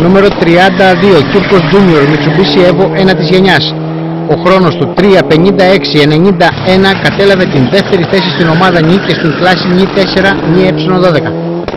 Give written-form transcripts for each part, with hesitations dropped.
Νούμερο 32, Κύρκος Junior, Mitsubishi Evo 1 της γενιάς. Ο χρόνος του 3.56.91 κατέλαβε την δεύτερη θέση στην ομάδα νη και στην κλάση νη 4 νη ε12.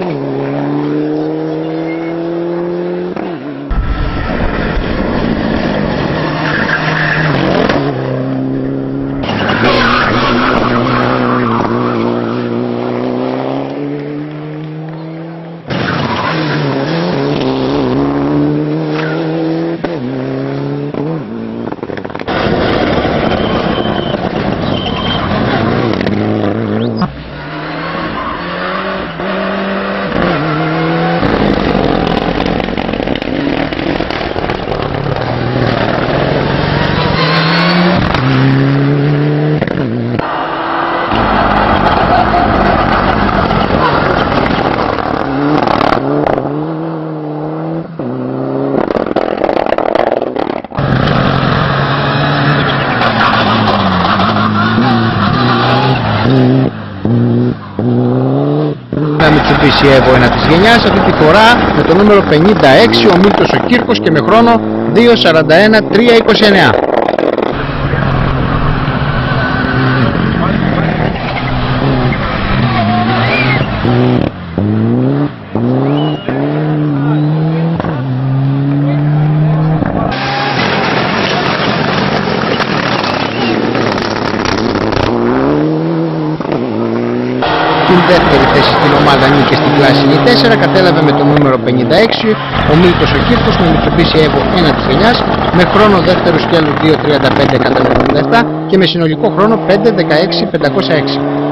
Mitsubishi Evo 1 της γενιάς, αυτή τη φορά με το νούμερο 56 ο Μίλτος ο Κύρκος και με χρόνο 2.41.329. Την δεύτερη θέση στην ομάδα νη και στην κλάση νη 4 κατέλαβε με το νούμερο 56 ο Μίλτος ο Κύρκος με Mitsubishi Evo 1 της γενιάς με χρόνο δεύτερου σκέλους 2.35.197 και με συνολικό χρόνο 5.16.506.